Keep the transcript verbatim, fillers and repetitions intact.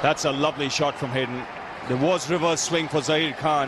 That's a lovely shot from Hayden. There was reverse swing for Zahir Khan.